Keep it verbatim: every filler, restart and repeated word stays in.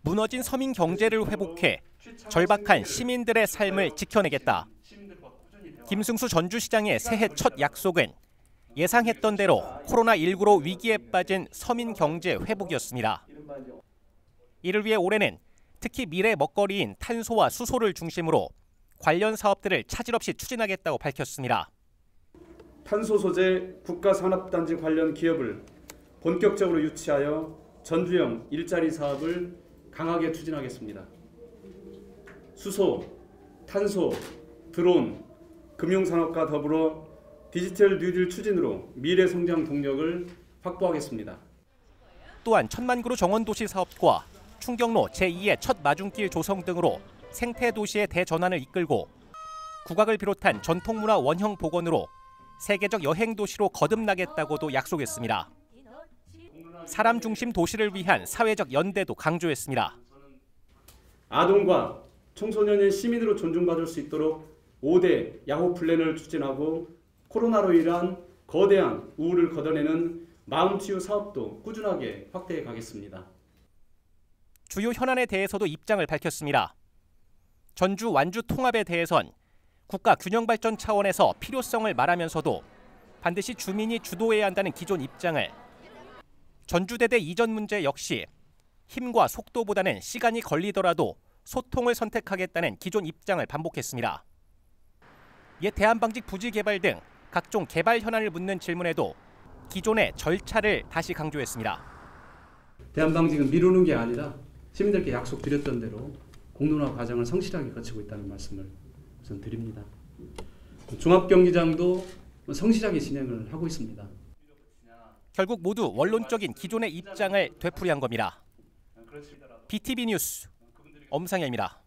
무너진 서민 경제를 회복해 절박한 시민들의 삶을 지켜내겠다. 김승수 전주시장의 새해 첫 약속은 예상했던 대로 코로나십구로 위기에 빠진 서민 경제 회복이었습니다. 이를 위해 올해는 특히 미래 먹거리인 탄소와 수소를 중심으로 관련 사업들을 차질 없이 추진하겠다고 밝혔습니다. 탄소 소재 국가산업단지 관련 기업을 본격적으로 유치하여 전주형 일자리 사업을 강하게 추진하겠습니다. 수소, 탄소, 드론, 금융산업과 더불어 디지털 뉴딜 추진으로 미래 성장 동력을 확보하겠습니다. 또한 천만 그루 정원도시 사업과 충경로 제이의 첫 마중길 조성 등으로 생태 도시의 대전환을 이끌고 국악을 비롯한 전통문화 원형 복원으로 세계적 여행 도시로 거듭나겠다고도 약속했습니다. 사람 중심 도시를 위한 사회적 연대도 강조했습니다. 아동과 청소년의 시민으로 존중받을 수 있도록 오 대 야호 플랜을 추진하고 코로나로 인한 거대한 우울을 걷어내는 마음치유 사업도 꾸준하게 확대해 가겠습니다. 주요 현안에 대해서도 입장을 밝혔습니다. 전주 완주 통합에 대해선 국가 균형 발전 차원에서 필요성을 말하면서도 반드시 주민이 주도해야 한다는 기존 입장을, 전주대대 이전 문제 역시 힘과 속도보다는 시간이 걸리더라도 소통을 선택하겠다는 기존 입장을 반복했습니다. 옛 대한방직 부지 개발 등 각종 개발 현안을 묻는 질문에도 기존의 절차를 다시 강조했습니다. 대한방직은 미루는 게 아니라 시민들께 약속드렸던 대로 공론화 과정을 성실하게 거치고 있다는 말씀을 우선 드립니다. 종합경기장도 성실하게 진행을 하고 있습니다. 결국 모두 원론적인 기존의 입장을 되풀이한 겁니다. 비티비 뉴스 엄상현입니다.